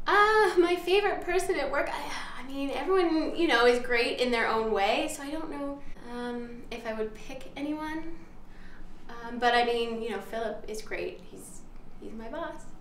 My favorite person at work, I mean, everyone, you know, is great in their own way, so I don't know if I would pick anyone. But I mean, you know, Philip is great. He's my boss.